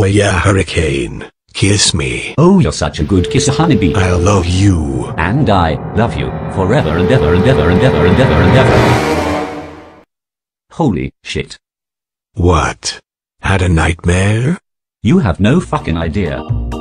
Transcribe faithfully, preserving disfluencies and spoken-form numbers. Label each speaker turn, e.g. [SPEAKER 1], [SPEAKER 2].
[SPEAKER 1] Oh yeah, hurricane. Kiss me.
[SPEAKER 2] Oh, you're such a good kisser, honeybee.
[SPEAKER 1] I love you.
[SPEAKER 2] And I love you forever and ever and ever and ever and ever and ever. Holy shit.
[SPEAKER 1] What? Had a nightmare?
[SPEAKER 2] You have no fucking idea.